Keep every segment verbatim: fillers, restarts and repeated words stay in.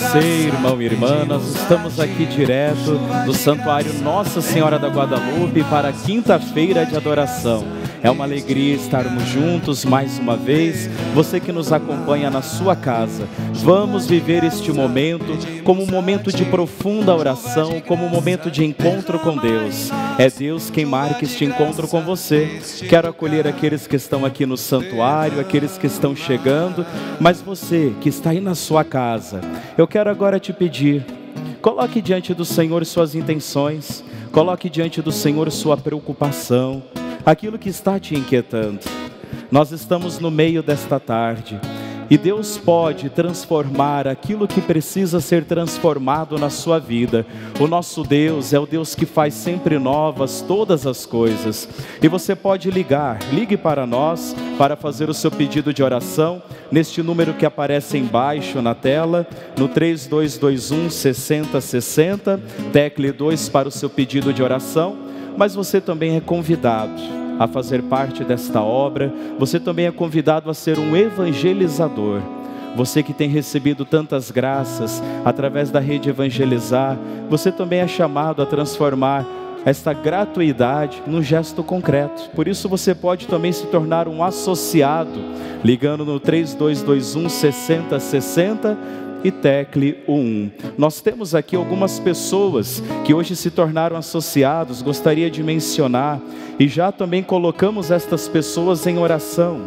você, irmão e irmã. Nós estamos aqui direto do Santuário Nossa Senhora da Guadalupe para a quinta-feira de adoração. É uma alegria estarmos juntos mais uma vez. Você que nos acompanha na sua casa, vamos viver este momento como um momento de profunda oração, como um momento de encontro com Deus. É Deus quem marca este encontro com você. Quero acolher aqueles que estão aqui no santuário, aqueles que estão chegando, mas você que está aí na sua casa, eu quero agora te pedir, coloque diante do Senhor suas intenções, coloque diante do Senhor sua preocupação, aquilo que está te inquietando. Nós estamos no meio desta tarde e Deus pode transformar aquilo que precisa ser transformado na sua vida. O nosso Deus é o Deus que faz sempre novas todas as coisas. E você pode ligar, ligue para nós para fazer o seu pedido de oração neste número que aparece embaixo na tela, no três dois dois um, seis zero seis zero, tecle dois para o seu pedido de oração. Mas você também é convidado a fazer parte desta obra. Você também é convidado a ser um evangelizador. Você que tem recebido tantas graças através da rede Evangelizar, você também é chamado a transformar esta gratuidade num gesto concreto. Por isso você pode também se tornar um associado, ligando no três dois dois um, seis zero seis zero e tecle o um. Nós temos aqui algumas pessoas que hoje se tornaram associados. Gostaria de mencionar, e já também colocamos estas pessoas em oração: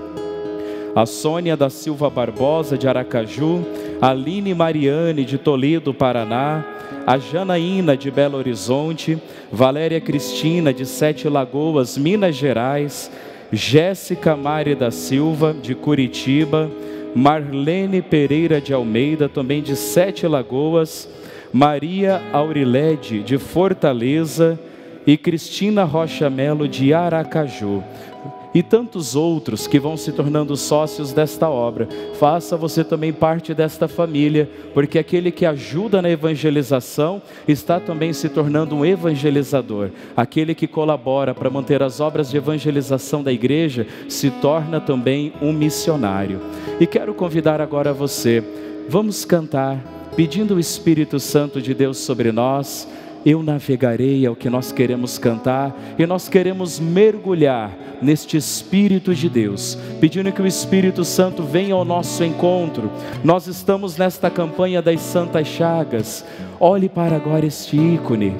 a Sônia da Silva Barbosa de Aracaju, a Aline Mariane de Toledo, Paraná, a Janaína de Belo Horizonte, Valéria Cristina de Sete Lagoas, Minas Gerais, Jéssica Mari da Silva de Curitiba, Marlene Pereira de Almeida, também de Sete Lagoas, Maria Aurilede de Fortaleza e Cristina Rocha Melo de Aracaju. E tantos outros que vão se tornando sócios desta obra. Faça você também parte desta família, porque aquele que ajuda na evangelização está também se tornando um evangelizador. Aquele que colabora para manter as obras de evangelização da igreja se torna também um missionário. E quero convidar agora você, vamos cantar pedindo o Espírito Santo de Deus sobre nós. Eu navegarei é o que nós queremos cantar, e nós queremos mergulhar neste Espírito de Deus, pedindo que o Espírito Santo venha ao nosso encontro. Nós estamos nesta campanha das Santas Chagas. Olhe para agora este ícone,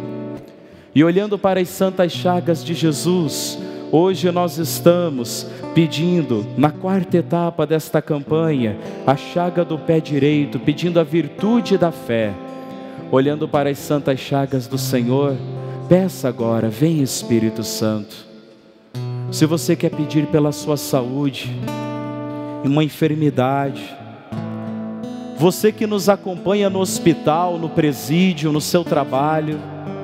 e olhando para as Santas Chagas de Jesus, hoje nós estamos pedindo, na quarta etapa desta campanha, a chaga do pé direito, pedindo a virtude da fé. Olhando para as santas chagas do Senhor, peça agora: vem Espírito Santo. Se você quer pedir pela sua saúde, uma enfermidade, você que nos acompanha no hospital, no presídio, no seu trabalho,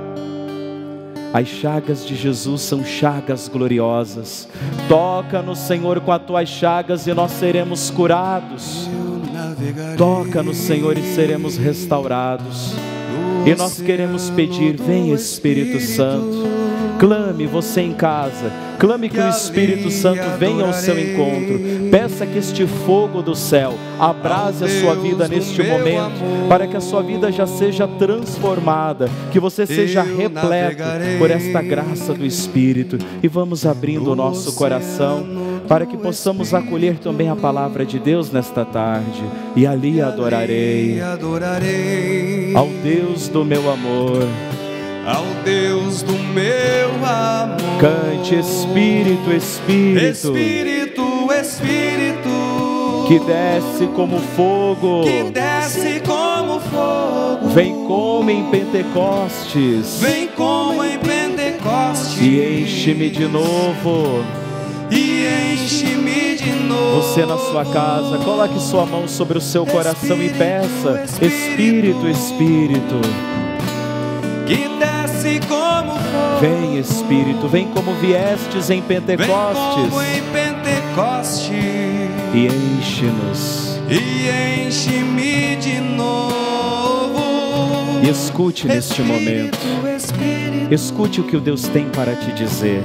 as chagas de Jesus são chagas gloriosas. Toca no Senhor com as tuas chagas e nós seremos curados. Toca no Senhor e seremos restaurados. E nós queremos pedir: vem Espírito Santo. Clame você em casa, clame que o Espírito Santo venha ao seu encontro. Peça que este fogo do céu abrase a sua vida neste momento, para que a sua vida já seja transformada, que você seja repleto por esta graça do Espírito. E vamos abrindo o nosso coração para que possamos acolher também a palavra de Deus nesta tarde. E ali adorarei ao Deus do meu amor, ao Deus do meu amor. Cante: Espírito, Espírito, Espírito, Espírito, que desce como fogo, que desce como fogo, vem como em Pentecostes, vem como em Pentecostes, e enche-me de novo, e enche-me de novo. Você na sua casa, coloque sua mão sobre o seu coração e peça: Espírito, Espírito, que desce como fogo, vem Espírito, vem como viestes em Pentecostes, vem como em Pentecostes, e enche-nos, e enche-me de novo. E escute neste momento, escute o que o Deus tem para te dizer.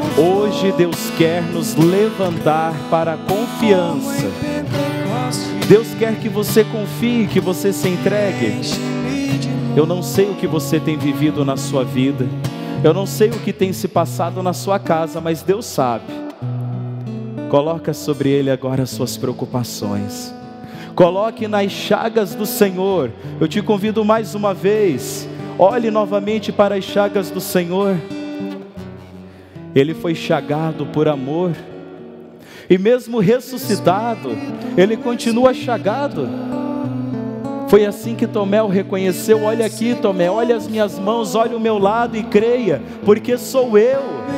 Hoje Deus quer nos levantar para a confiança. Deus quer que você confie, que você se entregue. Eu não sei o que você tem vivido na sua vida, eu não sei o que tem se passado na sua casa, mas Deus sabe. Coloca sobre Ele agora as suas preocupações. Coloque nas chagas do Senhor. Eu te convido mais uma vez, olhe novamente para as chagas do Senhor. Ele foi chagado por amor, e mesmo ressuscitado, Ele continua chagado. Foi assim que Tomé o reconheceu. Olha aqui, Tomé, olha as minhas mãos, olha o meu lado e creia, porque sou eu.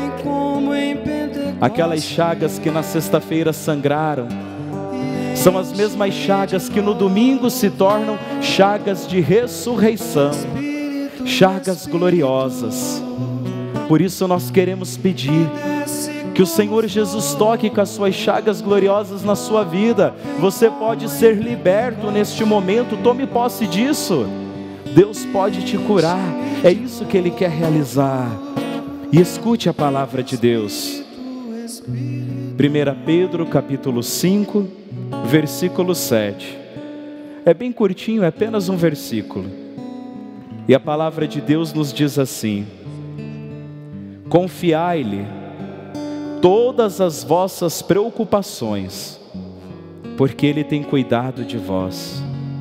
Aquelas chagas que na sexta-feira sangraram, são as mesmas chagas que no domingo se tornam chagas de ressurreição, chagas gloriosas. Por isso nós queremos pedir que o Senhor Jesus toque com as suas chagas gloriosas na sua vida. Você pode ser liberto neste momento, tome posse disso. Deus pode te curar, é isso que Ele quer realizar. E escute a palavra de Deus. primeira Pedro capítulo cinco, versículo sete. É bem curtinho, é apenas um versículo. E a palavra de Deus nos diz assim: confiai-lhe todas as vossas preocupações, porque Ele tem cuidado de vós.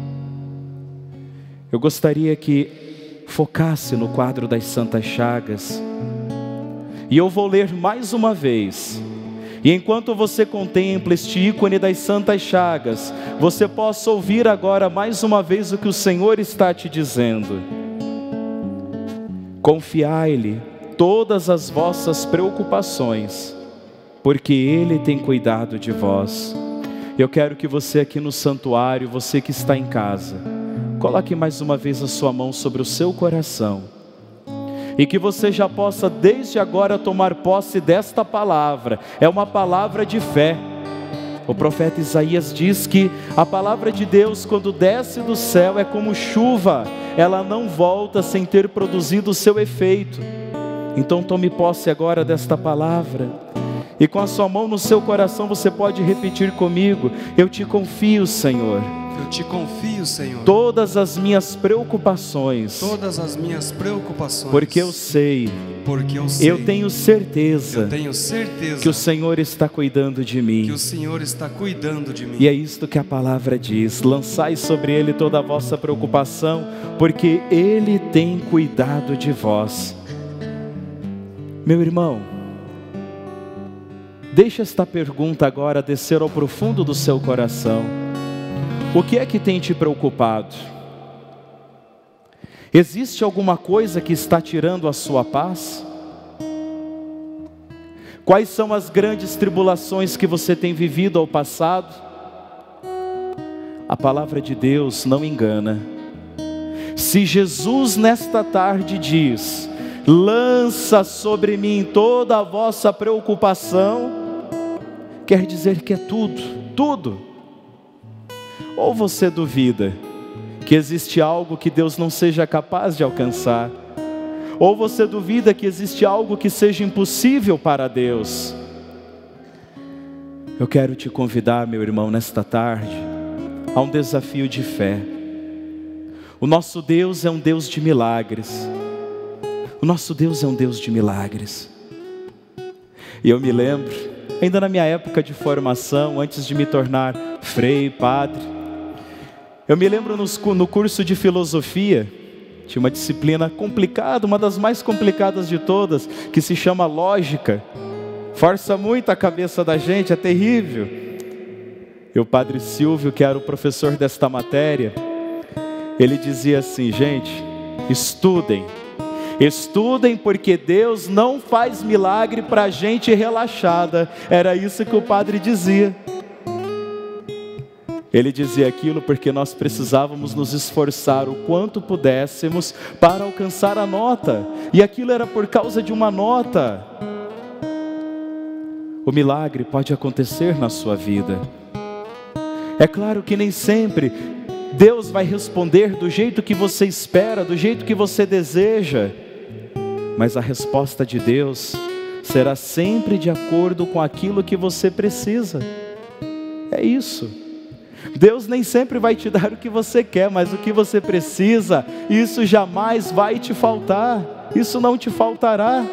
Eu gostaria que focasse no quadro das Santas Chagas, e eu vou ler mais uma vez, e enquanto você contempla este ícone das Santas Chagas, você possa ouvir agora mais uma vez o que o Senhor está te dizendo. Confiai-lhe todas as vossas preocupações, porque Ele tem cuidado de vós. Eu quero que você aqui no santuário, você que está em casa, coloque mais uma vez a sua mão sobre o seu coração, e que você já possa desde agora tomar posse desta palavra. É uma palavra de fé. O profeta Isaías diz que a palavra de Deus, quando desce do céu, é como chuva, ela não volta sem ter produzido o seu efeito. Então tome posse agora desta palavra, e com a sua mão no seu coração você pode repetir comigo: eu te confio, Senhor. Eu te confio, Senhor. Todas as minhas preocupações. Todas as minhas preocupações. Porque eu sei. Porque eu sei. Eu tenho certeza. Eu tenho certeza. Que o Senhor está cuidando de mim. Que o Senhor está cuidando de mim. E é isto que a palavra diz: lançai sobre Ele toda a vossa preocupação, porque Ele tem cuidado de vós. Meu irmão, deixa esta pergunta agora descer ao profundo do seu coração. O que é que tem te preocupado? Existe alguma coisa que está tirando a sua paz? Quais são as grandes tribulações que você tem vivido ao passado? A palavra de Deus não engana. Se Jesus nesta tarde diz: lança sobre mim toda a vossa preocupação, quer dizer que é tudo, tudo. Ou você duvida que existe algo que Deus não seja capaz de alcançar? Ou você duvida que existe algo que seja impossível para Deus? Eu quero te convidar, meu irmão, nesta tarde, a um desafio de fé. O nosso Deus é um Deus de milagres. O nosso Deus é um Deus de milagres. E eu me lembro, ainda na minha época de formação, antes de me tornar frei, padre, eu me lembro nos, no curso de filosofia, tinha uma disciplina complicada, uma das mais complicadas de todas, que se chama lógica. Força muito a cabeça da gente, é terrível. E o padre Silvio, que era o professor desta matéria, ele dizia assim: gente, estudem. Estudem, porque Deus não faz milagre para gente relaxada. Era isso que o padre dizia. Ele dizia aquilo porque nós precisávamos nos esforçar o quanto pudéssemos para alcançar a nota. E aquilo era por causa de uma nota. O milagre pode acontecer na sua vida. É claro que nem sempre Deus vai responder do jeito que você espera, do jeito que você deseja. Mas a resposta de Deus será sempre de acordo com aquilo que você precisa. É isso. Deus nem sempre vai te dar o que você quer, mas o que você precisa, isso jamais vai te faltar, isso não te faltará.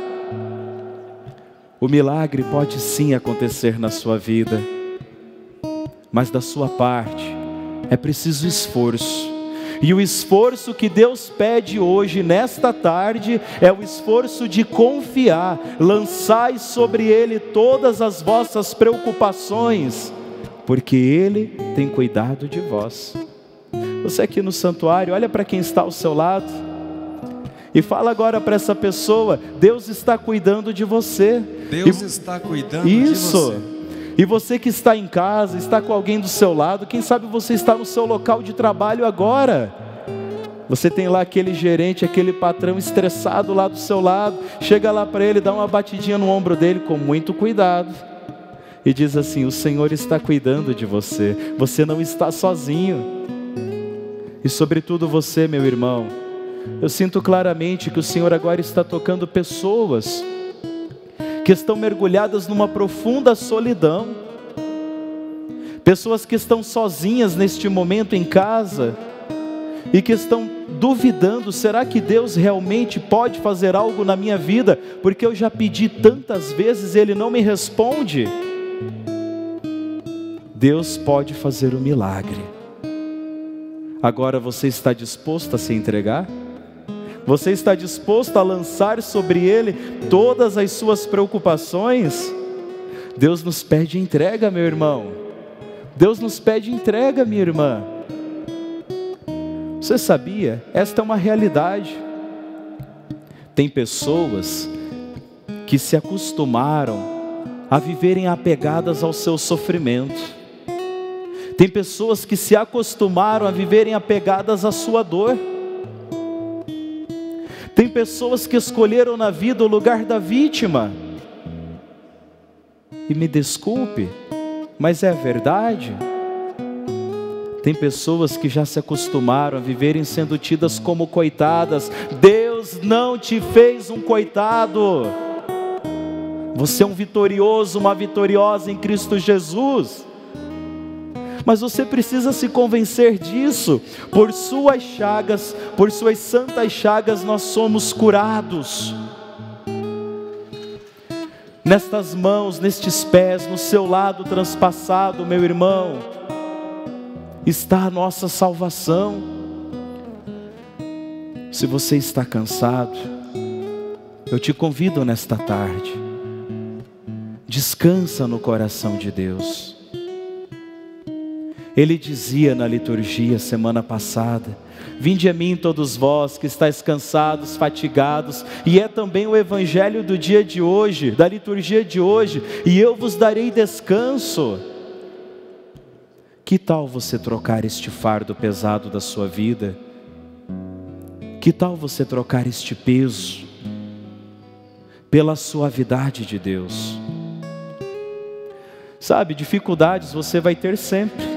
O milagre pode sim acontecer na sua vida, mas da sua parte é preciso esforço. E o esforço que Deus pede hoje, nesta tarde, é o esforço de confiar. Lançai sobre Ele todas as vossas preocupações, porque Ele tem cuidado de vós. Você aqui no santuário, olha para quem está ao seu lado e fala agora para essa pessoa: Deus está cuidando de você. Deus e... está cuidando Isso. de você. E você que está em casa, está com alguém do seu lado, quem sabe você está no seu local de trabalho agora. Você tem lá aquele gerente, aquele patrão estressado lá do seu lado. Chega lá para ele, dá uma batidinha no ombro dele com muito cuidado e diz assim: o Senhor está cuidando de você, você não está sozinho. E sobretudo você, meu irmão, eu sinto claramente que o Senhor agora está tocando pessoas que estão mergulhadas numa profunda solidão, pessoas que estão sozinhas neste momento em casa e que estão duvidando: será que Deus realmente pode fazer algo na minha vida? Porque eu já pedi tantas vezes e Ele não me responde. Deus pode fazer um milagre. Agora você está disposto a se entregar? Você está disposto a lançar sobre Ele todas as suas preocupações? Deus nos pede entrega, meu irmão. Deus nos pede entrega, minha irmã. Você sabia? Esta é uma realidade. Tem pessoas que se acostumaram a viverem apegadas ao seu sofrimento. Tem pessoas que se acostumaram a viverem apegadas à sua dor. Tem pessoas que escolheram na vida o lugar da vítima. E me desculpe, mas é a verdade. Tem pessoas que já se acostumaram a viverem sendo tidas como coitadas. Deus não te fez um coitado. Você é um vitorioso, uma vitoriosa em Cristo Jesus. Mas você precisa se convencer disso. Por suas chagas, por suas santas chagas nós somos curados. Nestas mãos, nestes pés, no seu lado transpassado, meu irmão, está a nossa salvação. Se você está cansado, eu te convido nesta tarde: descansa no coração de Deus. Ele dizia na liturgia semana passada: vinde a mim todos vós que estáis cansados, fatigados. E é também o evangelho do dia de hoje, da liturgia de hoje: e eu vos darei descanso. Que tal você trocar este fardo pesado da sua vida? Que tal você trocar este peso pela suavidade de Deus? Sabe, dificuldades você vai ter sempre.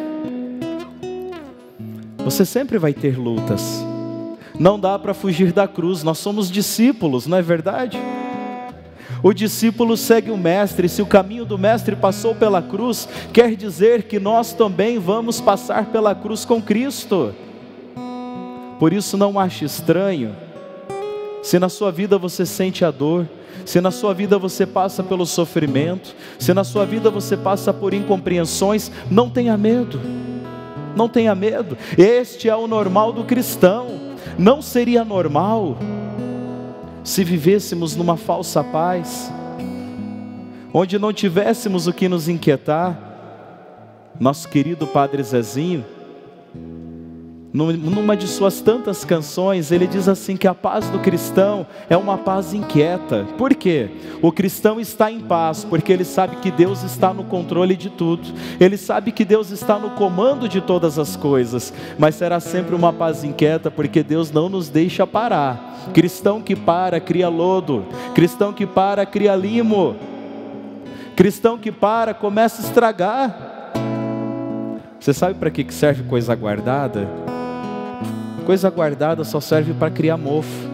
Você sempre vai ter lutas. Não dá para fugir da cruz. Nós somos discípulos, não é verdade? O discípulo segue o mestre. Se o caminho do mestre passou pela cruz, quer dizer que nós também vamos passar pela cruz com Cristo. Por isso não ache estranho se na sua vida você sente a dor, se na sua vida você passa pelo sofrimento, se na sua vida você passa por incompreensões. Não tenha medo. Não tenha medo. Este é o normal do cristão. Não seria normal se vivêssemos numa falsa paz, onde não tivéssemos o que nos inquietar. Nosso querido Padre Zezinho, numa de suas tantas canções, ele diz assim que a paz do cristão é uma paz inquieta. Por quê? O cristão está em paz porque ele sabe que Deus está no controle de tudo. Ele sabe que Deus está no comando de todas as coisas. Mas será sempre uma paz inquieta porque Deus não nos deixa parar. Cristão que para, cria lodo. Cristão que para, cria limo. Cristão que para, começa a estragar. Você sabe para que serve coisa guardada? Coisa guardada só serve para criar mofo.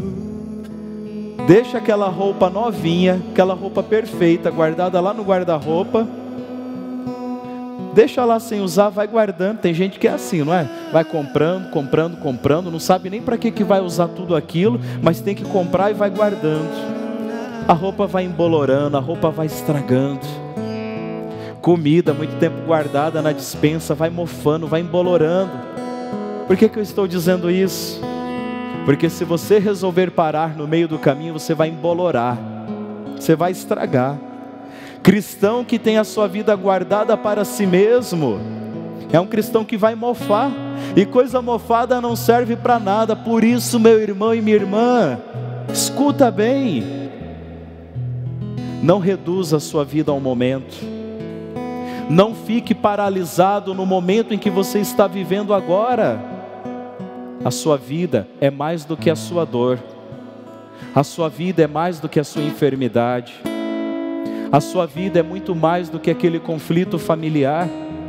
Deixa aquela roupa novinha, aquela roupa perfeita, guardada lá no guarda-roupa. deixa lá sem usar, vai guardando. Tem gente que é assim, não é? Vai comprando, comprando, comprando, não sabe nem para que que vai usar tudo aquilo, mas tem que comprar e vai guardando. A roupa vai embolorando, a roupa vai estragando. Comida muito tempo guardada na despensa vai mofando, vai embolorando. Por que que eu estou dizendo isso? Porque se você resolver parar no meio do caminho, você vai embolorar, você vai estragar. Cristão que tem a sua vida guardada para si mesmo é um cristão que vai mofar, e coisa mofada não serve para nada. Por isso, meu irmão e minha irmã, escuta bem, não reduza a sua vida a um momento, não fique paralisado no momento em que você está vivendo agora. A sua vida é mais do que a sua dor, a sua vida é mais do que a sua enfermidade, a sua vida é muito mais do que aquele conflito familiar.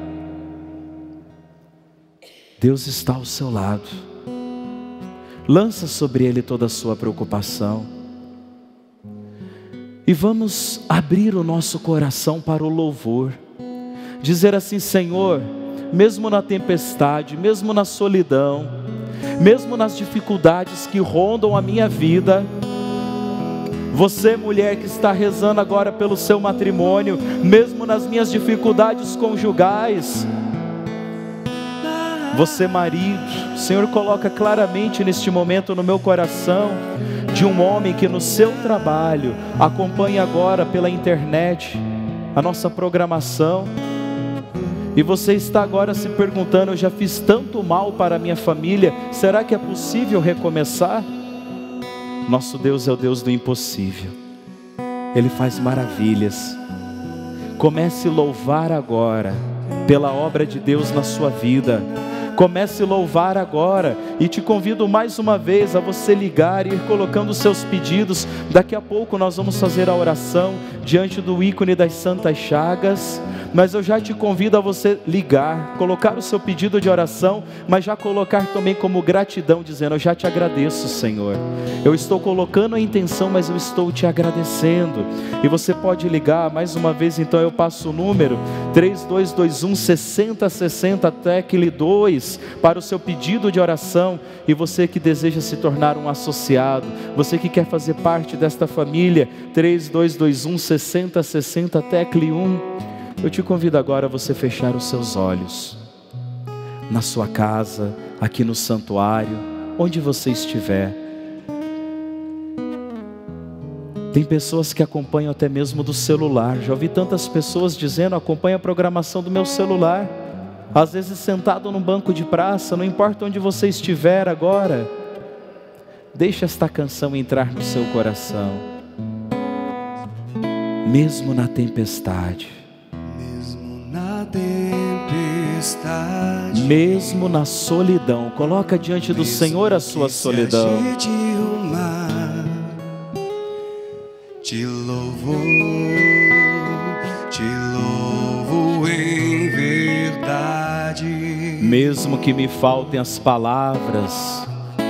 Deus está ao seu lado, lança sobre Ele toda a sua preocupação, e vamos abrir o nosso coração para o louvor, dizer assim: Senhor, mesmo na tempestade, mesmo na solidão, mesmo nas dificuldades que rondam a minha vida, você, mulher que está rezando agora pelo seu matrimônio, mesmo nas minhas dificuldades conjugais, você, marido, o Senhor coloca claramente neste momento no meu coração, de um homem que no seu trabalho acompanha agora pela internet a nossa programação, e você está agora se perguntando: eu já fiz tanto mal para a minha família, será que é possível recomeçar? Nosso Deus é o Deus do impossível, Ele faz maravilhas. Comece a louvar agora pela obra de Deus na sua vida. Comece a louvar agora, e te convido mais uma vez a você ligar e ir colocando os seus pedidos. Daqui a pouco nós vamos fazer a oração diante do ícone das Santas Chagas, mas eu já te convido a você ligar, colocar o seu pedido de oração, mas já colocar também como gratidão, dizendo: eu já te agradeço, Senhor, eu estou colocando a intenção, mas eu estou te agradecendo. E você pode ligar mais uma vez, então eu passo o número três dois dois um, seis zero seis zero, tecle dois, para o seu pedido de oração. E você que deseja se tornar um associado, você que quer fazer parte desta família, três dois dois um, seis zero seis zero, tecle um. Eu te convido agora a você fechar os seus olhos, na sua casa, aqui no santuário, onde você estiver. Tem pessoas que acompanham até mesmo do celular. Já ouvi tantas pessoas dizendo: acompanha a programação do meu celular. Às vezes sentado num banco de praça, não importa onde você estiver agora, deixa esta canção entrar no seu coração. Mesmo na tempestade, mesmo na tempestade, mesmo na solidão, coloca diante do Senhor a sua solidão. Te louvo, te louvo em verdade. Mesmo que me faltem as palavras,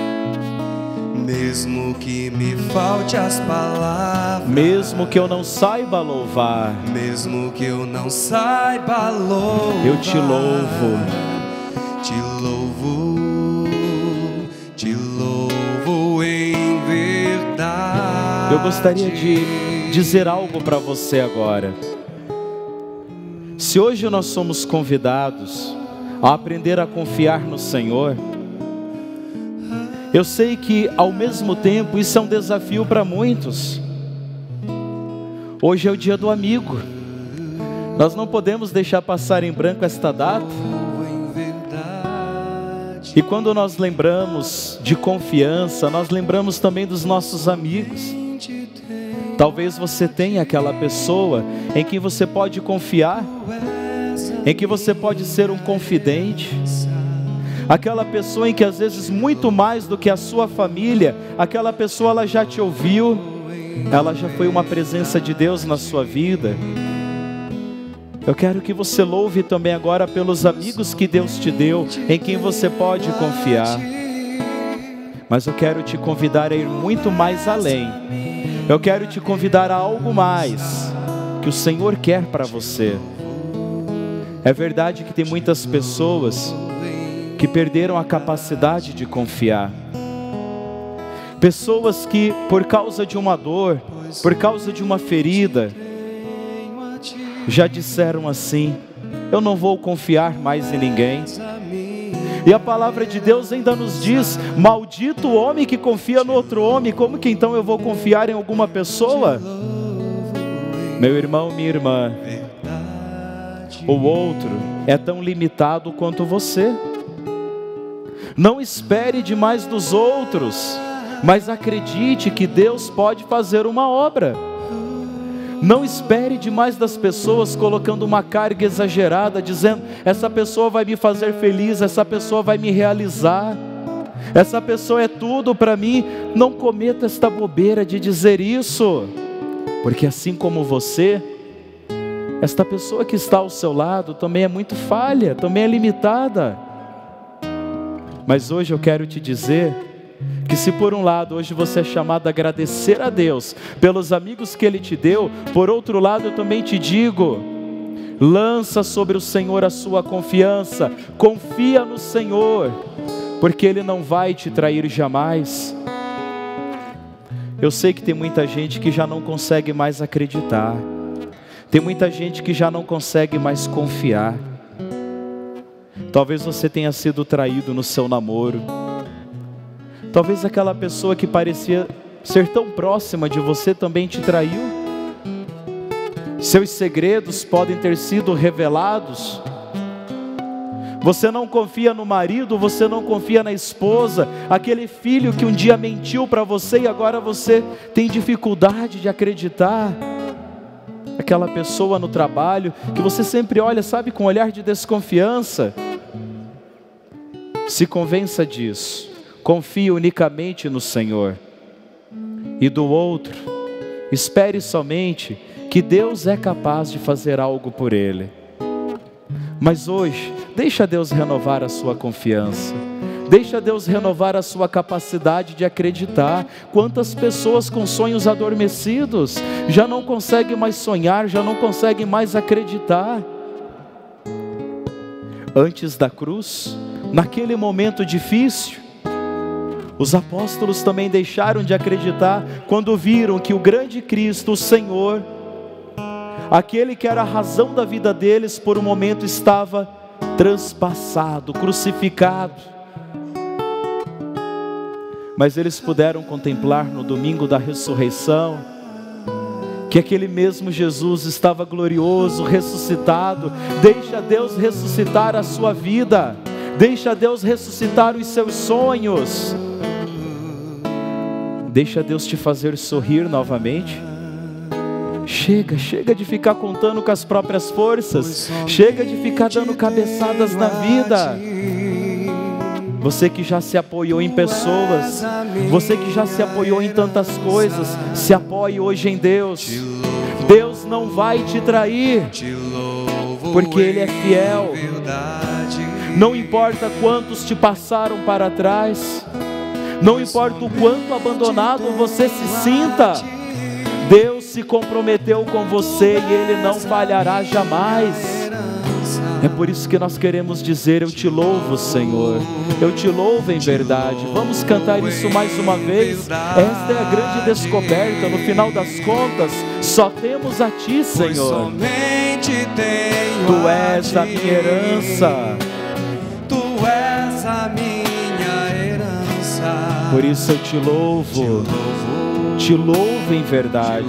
mesmo que me falte as palavras, mesmo que eu não saiba louvar, mesmo que eu não saiba louvar, eu te louvo, te louvo, te louvo em verdade. Eu gostaria de dizer algo para você agora. Se hoje nós somos convidados a aprender a confiar no Senhor, eu sei que ao mesmo tempo isso é um desafio para muitos. Hoje é o dia do amigo, nós não podemos deixar passar em branco esta data. E quando nós lembramos de confiança, nós lembramos também dos nossos amigos. Talvez você tenha aquela pessoa em quem você pode confiar, em que você pode ser um confidente, aquela pessoa em que às vezes muito mais do que a sua família, aquela pessoa ela já te ouviu, ela já foi uma presença de Deus na sua vida. Eu quero que você louve também agora pelos amigos que Deus te deu, em quem você pode confiar. Mas eu quero te convidar a ir muito mais além. Eu quero te convidar a algo mais que o Senhor quer para você. É verdade que tem muitas pessoas que perderam a capacidade de confiar. Pessoas que, por causa de uma dor, por causa de uma ferida, já disseram assim: eu não vou confiar mais em ninguém. E a palavra de Deus ainda nos diz: maldito o homem que confia no outro homem. Como que então eu vou confiar em alguma pessoa? Meu irmão, minha irmã, o outro é tão limitado quanto você. Não espere demais dos outros, mas acredite que Deus pode fazer uma obra. Não espere demais das pessoas colocando uma carga exagerada, dizendo: essa pessoa vai me fazer feliz, essa pessoa vai me realizar, essa pessoa é tudo para mim. Não cometa esta bobeira de dizer isso, porque assim como você, esta pessoa que está ao seu lado também é muito falha, também é limitada. Mas hoje eu quero te dizer que se por um lado hoje você é chamado a agradecer a Deus pelos amigos que Ele te deu, por outro lado eu também te digo: lança sobre o Senhor a sua confiança, confia no Senhor, porque Ele não vai te trair jamais. Eu sei que tem muita gente que já não consegue mais acreditar, tem muita gente que já não consegue mais confiar. Talvez você tenha sido traído no seu namoro. Talvez aquela pessoa que parecia ser tão próxima de você também te traiu. Seus segredos podem ter sido revelados. Você não confia no marido, você não confia na esposa, aquele filho que um dia mentiu para você e agora você tem dificuldade de acreditar. Aquela pessoa no trabalho que você sempre olha, sabe, com um olhar de desconfiança. Se convença disso. Confie unicamente no Senhor. E do outro, espere somente que Deus é capaz de fazer algo por ele. Mas hoje, deixa Deus renovar a sua confiança. Deixa Deus renovar a sua capacidade de acreditar. Quantas pessoas com sonhos adormecidos já não conseguem mais sonhar, já não conseguem mais acreditar. Antes da cruz, naquele momento difícil, os apóstolos também deixaram de acreditar quando viram que o grande Cristo, o Senhor, aquele que era a razão da vida deles, por um momento estava transpassado, crucificado. Mas eles puderam contemplar no domingo da ressurreição que aquele mesmo Jesus estava glorioso, ressuscitado. Deixa Deus ressuscitar a sua vida, deixa Deus ressuscitar os seus sonhos. Deixa Deus te fazer sorrir novamente. Chega, chega de ficar contando com as próprias forças. Chega de ficar dando cabeçadas na vida. Você que já se apoiou em pessoas, você que já se apoiou em tantas coisas, se apoie hoje em Deus. Deus não vai te trair, porque Ele é fiel. Não importa quantos te passaram para trás, não importa o quanto abandonado você se sinta, Deus se comprometeu com você e Ele não falhará jamais. É por isso que nós queremos dizer: eu te louvo, Senhor, eu te louvo em verdade. Vamos cantar isso mais uma vez. Esta é a grande descoberta. No final das contas, só temos a Ti, Senhor. Tu és a minha herança, Tu és a minha herança. por isso eu te louvo, te louvo em verdade.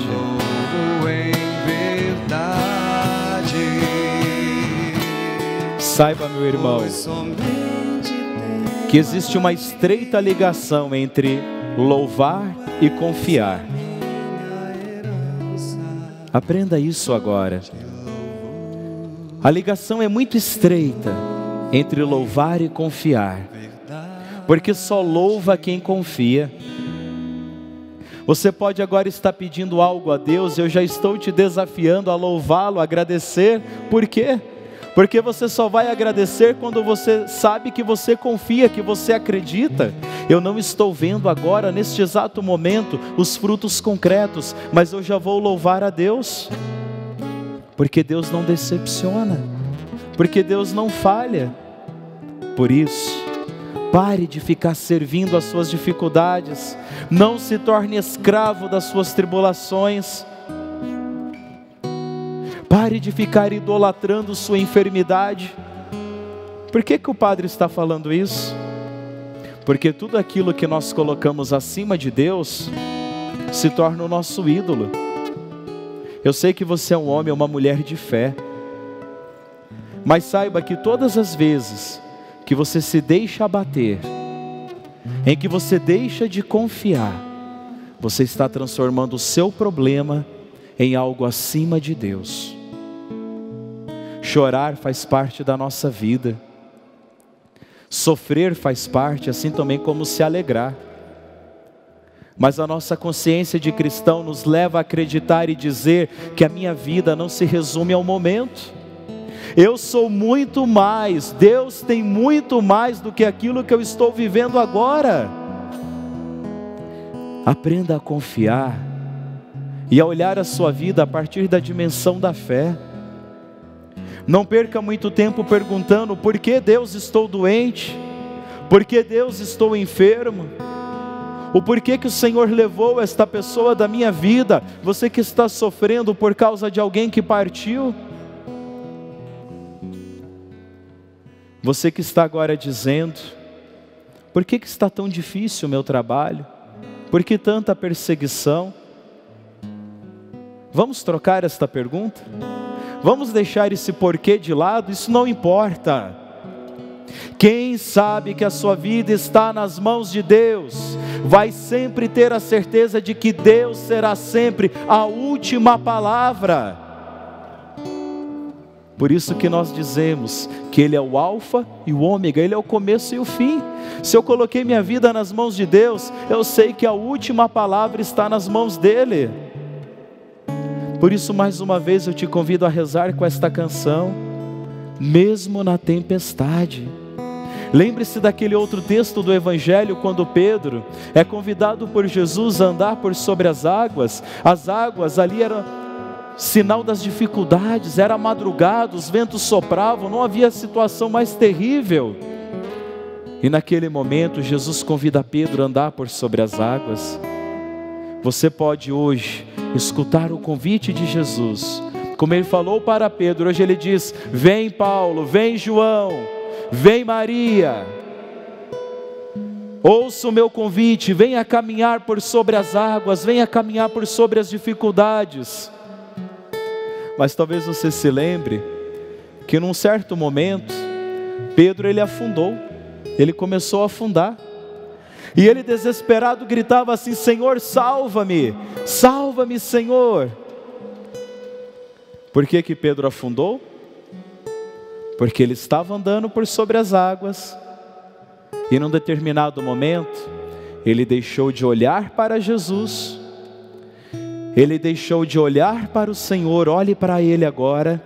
Saiba, meu irmão, que existe uma estreita ligação entre louvar e confiar. Aprenda isso agora. A ligação é muito estreita entre louvar e confiar, porque só louva quem confia. Você pode agora estar pedindo algo a Deus, eu já estou te desafiando a louvá-lo, a agradecer. Por quê? Porque você só vai agradecer quando você sabe que você confia, que você acredita. Eu não estou vendo agora, neste exato momento, os frutos concretos, mas eu já vou louvar a Deus, porque Deus não decepciona. porque Deus não falha. Por isso, pare de ficar servindo às suas dificuldades, não se torne escravo das suas tribulações. Pare de ficar idolatrando sua enfermidade. Por que que o padre está falando isso? Porque tudo aquilo que nós colocamos acima de Deus se torna o nosso ídolo. Eu sei que você é um homem ou uma mulher de fé, mas saiba que todas as vezes que você se deixa abater, em que você deixa de confiar, você está transformando o seu problema em algo acima de Deus. Chorar faz parte da nossa vida. Sofrer faz parte, assim também como se alegrar. Mas a nossa consciência de cristão nos leva a acreditar e dizer que a minha vida não se resume ao momento. Eu sou muito mais, Deus tem muito mais do que aquilo que eu estou vivendo agora. Aprenda a confiar e a olhar a sua vida a partir da dimensão da fé. Não perca muito tempo perguntando: por que Deus estou doente? Por que Deus estou enfermo? O porquê que o Senhor levou esta pessoa da minha vida? Você que está sofrendo por causa de alguém que partiu? Você que está agora dizendo: por que que está tão difícil o meu trabalho? Por que tanta perseguição? Vamos trocar esta pergunta? Vamos deixar esse porquê de lado? Isso não importa. Quem sabe que a sua vida está nas mãos de Deus, vai sempre ter a certeza de que Deus será sempre a última palavra. Por isso que nós dizemos que Ele é o alfa e o ômega, Ele é o começo e o fim. Se eu coloquei minha vida nas mãos de Deus, eu sei que a última palavra está nas mãos dEle. Por isso, mais uma vez, eu te convido a rezar com esta canção, mesmo na tempestade. Lembre-se daquele outro texto do Evangelho, quando Pedro é convidado por Jesus a andar por sobre as águas. As águas ali eram sinal das dificuldades, era madrugada, os ventos sopravam, não havia situação mais terrível. E naquele momento Jesus convida Pedro a andar por sobre as águas. Você pode hoje escutar o convite de Jesus, como Ele falou para Pedro. Hoje Ele diz: vem Paulo, vem João, vem Maria, ouça o meu convite, venha caminhar por sobre as águas, venha caminhar por sobre as dificuldades. Mas talvez você se lembre que num certo momento, Pedro ele afundou, ele começou a afundar, e ele desesperado gritava assim: Senhor, salva-me, salva-me Senhor. Por que que Pedro afundou? Porque ele estava andando por sobre as águas, e num determinado momento, ele deixou de olhar para Jesus, ele deixou de olhar para o Senhor. Olhe para Ele agora.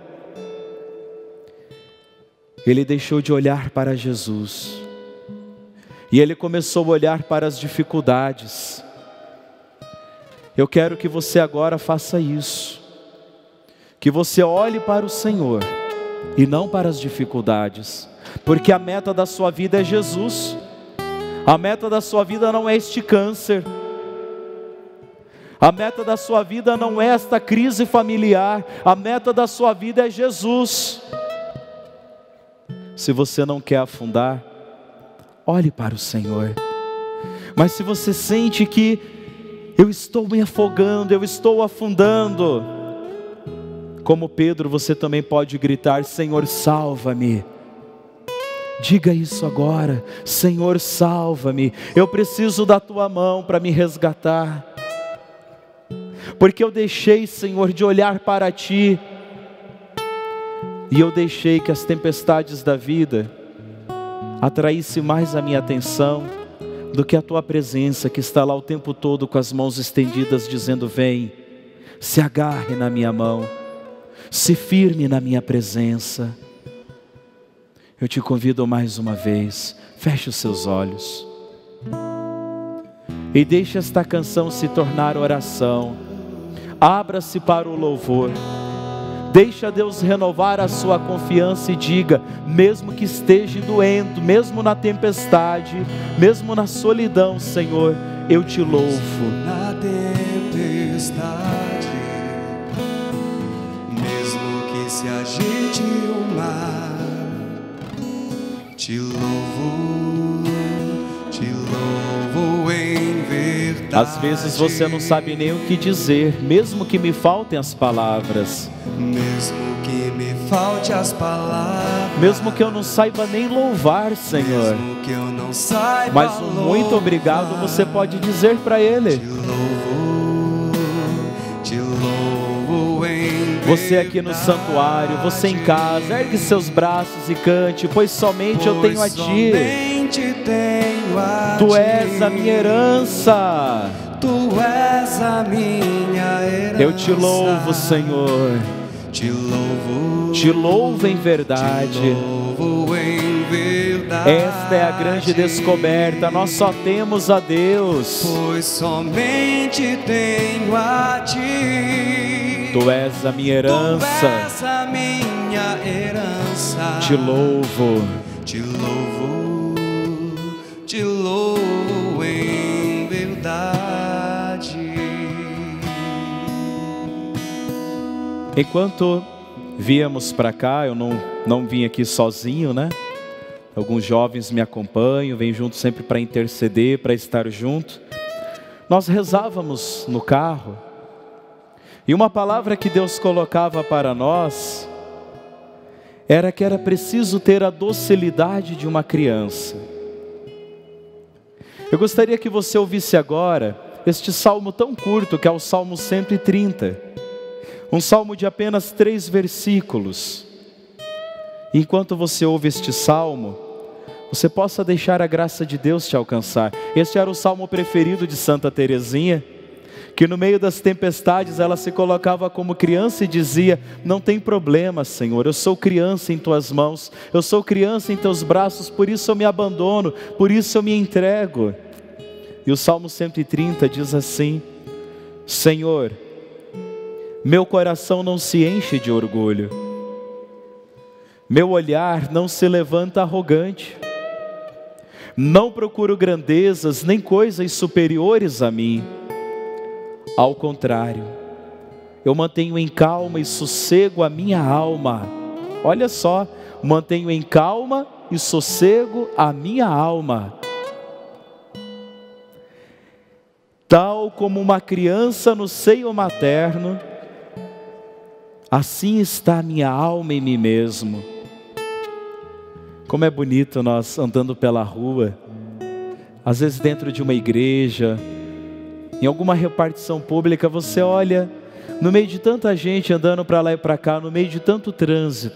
Ele deixou de olhar para Jesus, e ele começou a olhar para as dificuldades. Eu quero que você agora faça isso, que você olhe para o Senhor e não para as dificuldades, porque a meta da sua vida é Jesus. A meta da sua vida não é este câncer, a meta da sua vida não é esta crise familiar, a meta da sua vida é Jesus. Se você não quer afundar, olhe para o Senhor. Mas se você sente que eu estou me afogando, eu estou afundando, como Pedro, você também pode gritar: Senhor, salva-me. Diga isso agora: Senhor, salva-me, eu preciso da tua mão para me resgatar, porque eu deixei, Senhor, de olhar para ti, e eu deixei que as tempestades da vida atraíssem mais a minha atenção do que a tua presença, que está lá o tempo todo com as mãos estendidas, dizendo: vem, se agarre na minha mão, se firme na minha presença. Eu te convido mais uma vez, feche os seus olhos e deixe esta canção se tornar oração. Abra-se para o louvor. Deixa Deus renovar a sua confiança e diga, mesmo que esteja doendo, mesmo na tempestade, mesmo na solidão, Senhor, eu te louvo. Na tempestade, mesmo que se agite o mar, te louvo, te louvo em verdade. Às vezes você não sabe nem o que dizer, mesmo que me faltem as palavras. Mesmo que me falte as palavras, mesmo que eu não saiba nem louvar, Senhor, mesmo que eu não saiba mas um muito obrigado você pode dizer para Ele. Te louvo, te louvo em Você aqui no santuário, você em casa, ergue seus braços e cante, pois somente eu tenho a Ti. Tenho a Tu és a minha herança. Tu és a minha herança. Eu te louvo, Senhor. Te louvo, te louvo em verdade. Te louvo em verdade. Esta é a grande descoberta, nós só temos a Deus. Pois somente tenho a Ti. Tu és a minha herança. Tu és a minha herança. Te louvo, te louvo, te louvo em verdade. Enquanto víamos para cá, eu não, não vim aqui sozinho, né? Alguns jovens me acompanham, vêm junto sempre para interceder, para estar junto. Nós rezávamos no carro, e uma palavra que Deus colocava para nós, era que era preciso ter a docilidade de uma criança. Eu gostaria que você ouvisse agora, este salmo tão curto, que é o Salmo cento e trinta. Um salmo de apenas três versículos. Enquanto você ouve este salmo, você possa deixar a graça de Deus te alcançar. Este era o salmo preferido de Santa Teresinha, que no meio das tempestades ela se colocava como criança e dizia, não tem problema, Senhor, eu sou criança em tuas mãos, eu sou criança em teus braços, por isso eu me abandono, por isso eu me entrego. E o Salmo cento e trinta diz assim, Senhor, meu coração não se enche de orgulho, meu olhar não se levanta arrogante, não procuro grandezas nem coisas superiores a mim, ao contrário, eu mantenho em calma e sossego a minha alma. Olha só, mantenho em calma e sossego a minha alma. Tal como uma criança no seio materno, assim está a minha alma em mim mesmo. Como é bonito nós andando pela rua, às vezes dentro de uma igreja, em alguma repartição pública, você olha, no meio de tanta gente andando para lá e para cá, no meio de tanto trânsito,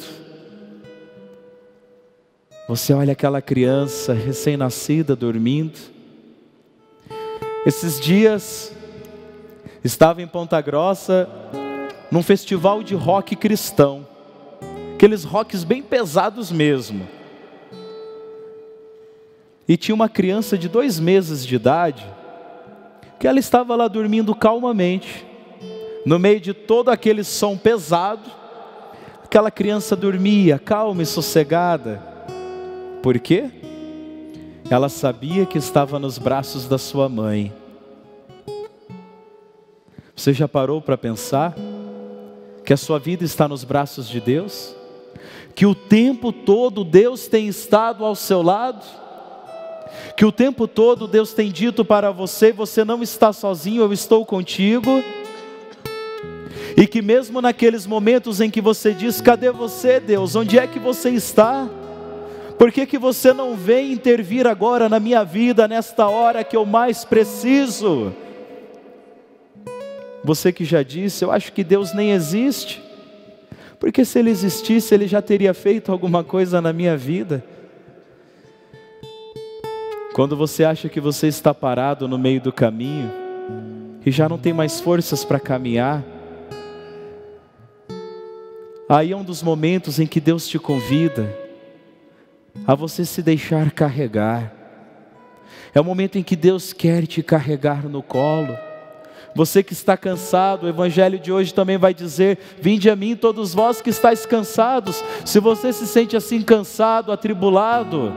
você olha aquela criança recém-nascida dormindo. Esses dias, estava em Ponta Grossa, num festival de rock cristão, aqueles rocks bem pesados mesmo, e tinha uma criança de dois meses de idade, que ela estava lá dormindo calmamente, no meio de todo aquele som pesado, aquela criança dormia calma e sossegada. Por quê? Ela sabia que estava nos braços da sua mãe. Você já parou para pensar que a sua vida está nos braços de Deus? Que o tempo todo Deus tem estado ao seu lado? Que o tempo todo Deus tem dito para você, você não está sozinho, eu estou contigo. E que mesmo naqueles momentos em que você diz, cadê você, Deus? Onde é que você está? Por que que você não vem intervir agora na minha vida, nesta hora que eu mais preciso? Você que já disse, eu acho que Deus nem existe. Porque se Ele existisse, Ele já teria feito alguma coisa na minha vida. Quando você acha que você está parado no meio do caminho e já não tem mais forças para caminhar, aí é um dos momentos em que Deus te convida a você se deixar carregar. É o momento em que Deus quer te carregar no colo, Você que está cansado, o evangelho de hoje também vai dizer: vinde a mim todos vós que estáis cansados. Se você se sente assim cansado, atribulado,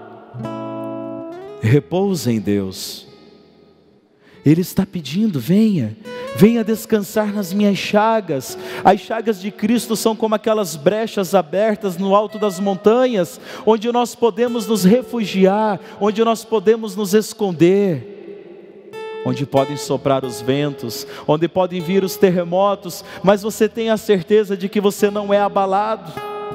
repousa em Deus. Ele está pedindo: venha, venha descansar nas minhas chagas. As chagas de Cristo são como aquelas brechas abertas no alto das montanhas, onde nós podemos nos refugiar, onde nós podemos nos esconder, onde podem soprar os ventos, onde podem vir os terremotos, mas você tem a certeza de que você não é abalado.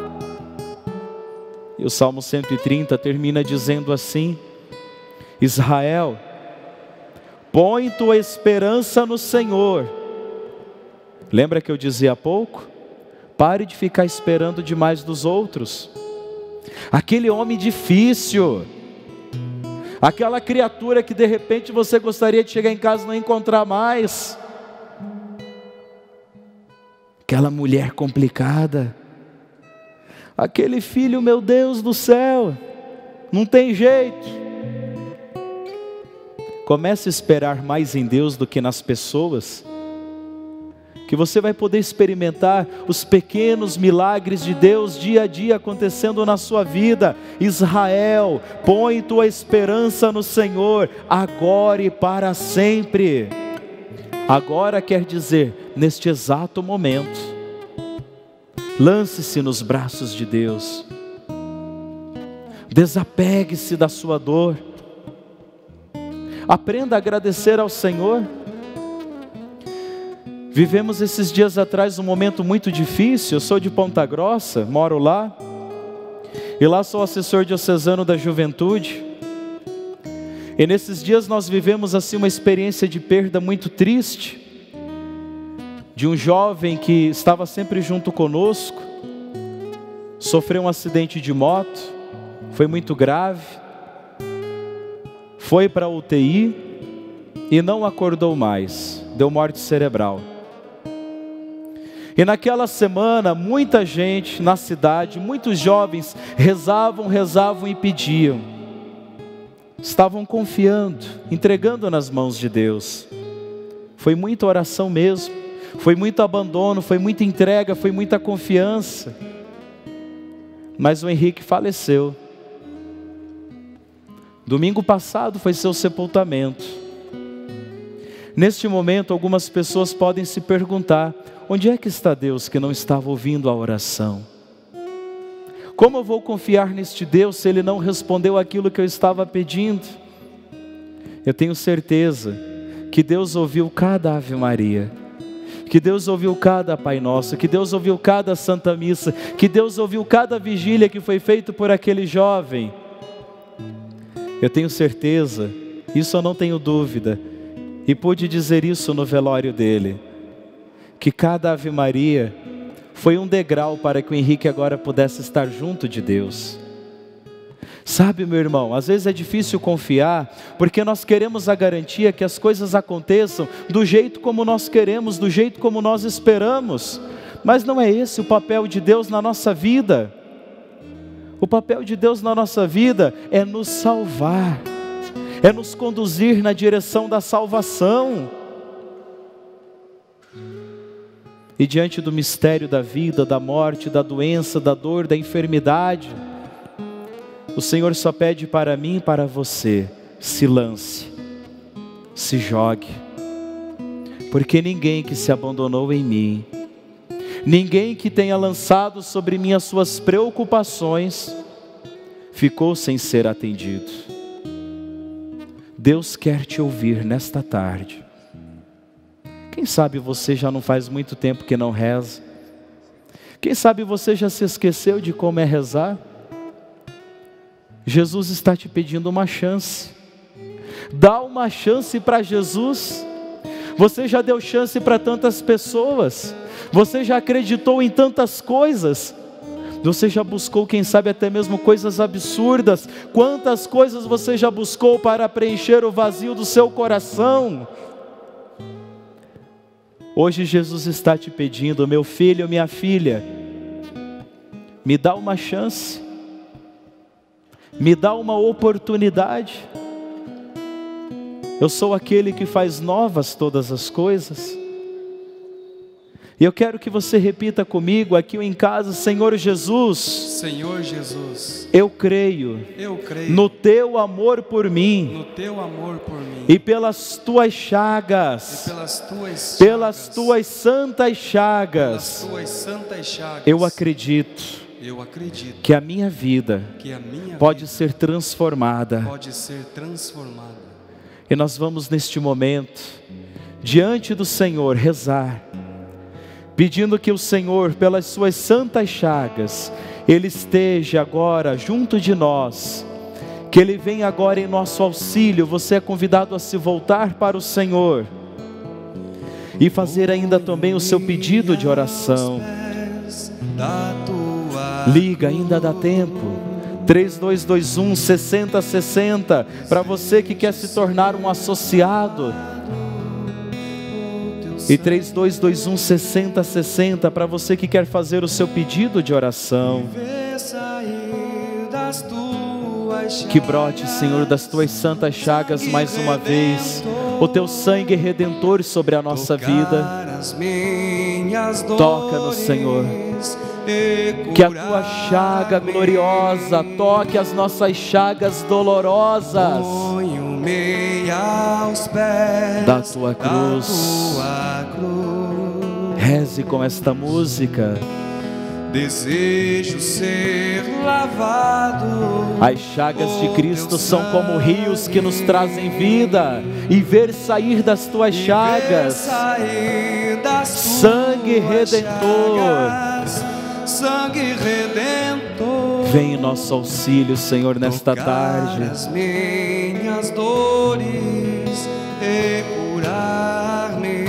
E o Salmo cento e trinta termina dizendo assim: Israel, põe tua esperança no Senhor. Lembra que eu dizia há pouco? Pare de ficar esperando demais dos outros. Aquele homem difícil, aquela criatura que de repente você gostaria de chegar em casa e não encontrar mais, aquela mulher complicada, aquele filho, meu Deus do céu, não tem jeito. Comece a esperar mais em Deus do que nas pessoas, que você vai poder experimentar os pequenos milagres de Deus dia a dia acontecendo na sua vida. Israel, põe tua esperança no Senhor, agora e para sempre. Agora quer dizer, neste exato momento. Lance-se nos braços de Deus, desapegue-se da sua dor, aprenda a agradecer ao Senhor. Vivemos esses dias atrás um momento muito difícil. Eu sou de Ponta Grossa, moro lá, e lá sou assessor diocesano da juventude. E nesses dias nós vivemos assim uma experiência de perda muito triste, de um jovem que estava sempre junto conosco, sofreu um acidente de moto, foi muito grave, foi para a U T I e não acordou mais, deu morte cerebral. E naquela semana, muita gente na cidade, muitos jovens rezavam, rezavam e pediam. Estavam confiando, entregando nas mãos de Deus. Foi muita oração mesmo, foi muito abandono, foi muita entrega, foi muita confiança. Mas o Henrique faleceu. Domingo passado foi seu sepultamento. Neste momento, algumas pessoas podem se perguntar: onde é que está Deus que não estava ouvindo a oração? Como eu vou confiar neste Deus se Ele não respondeu aquilo que eu estava pedindo? Eu tenho certeza que Deus ouviu cada Ave Maria, que Deus ouviu cada Pai Nosso, que Deus ouviu cada Santa Missa, que Deus ouviu cada vigília que foi feita por aquele jovem. Eu tenho certeza, isso eu não tenho dúvida, e pude dizer isso no velório dele, que cada Ave Maria foi um degrau para que o Henrique agora pudesse estar junto de Deus. Sabe, meu irmão, às vezes é difícil confiar, porque nós queremos a garantia que as coisas aconteçam do jeito como nós queremos, do jeito como nós esperamos, mas não é esse o papel de Deus na nossa vida. O papel de Deus na nossa vida é nos salvar, é nos conduzir na direção da salvação. E diante do mistério da vida, da morte, da doença, da dor, da enfermidade, o Senhor só pede para mim e para você: se lance, se jogue, porque ninguém que se abandonou em mim, ninguém que tenha lançado sobre mim as suas preocupações, ficou sem ser atendido. Deus quer te ouvir nesta tarde. Quem sabe você já não faz muito tempo que não reza? Quem sabe você já se esqueceu de como é rezar? Jesus está te pedindo uma chance. Dá uma chance para Jesus. Você já deu chance para tantas pessoas, você já acreditou em tantas coisas, você já buscou, quem sabe até mesmo coisas absurdas. Quantas coisas você já buscou para preencher o vazio do seu coração? Hoje Jesus está te pedindo: meu filho, minha filha, me dá uma chance, me dá uma oportunidade. Eu sou aquele que faz novas todas as coisas. E eu quero que você repita comigo aqui em casa: Senhor Jesus, Senhor Jesus, eu creio, eu creio no teu amor por mim, no teu amor por mim, e pelas tuas chagas, e pelas tuas pelas chagas, tuas santas chagas, pelas tuas santas chagas, eu acredito, eu acredito que a minha vida que a minha pode vida ser transformada. pode ser transformada. E nós vamos neste momento, diante do Senhor, rezar, pedindo que o Senhor, pelas suas santas chagas, Ele esteja agora junto de nós, que Ele venha agora em nosso auxílio. Você é convidado a se voltar para o Senhor e fazer ainda também o seu pedido de oração. Liga, ainda dá tempo. três dois dois um, sessenta sessenta, para você que quer se tornar um associado. E três dois dois um, sessenta sessenta, para você que quer fazer o seu pedido de oração. Que brote, Senhor, das tuas santas chagas mais uma vez o teu sangue redentor sobre a nossa vida. Toca-nos, Senhor. Que a tua chaga gloriosa toque as nossas chagas dolorosas da tua cruz. Reze com esta música. Desejo ser lavado. As chagas de Cristo são como rios que nos trazem vida, e ver sair das tuas chagas sangue redentor. Sangue redentor, vem em nosso auxílio, Senhor, nesta tarde. As minhas dores e curar-me.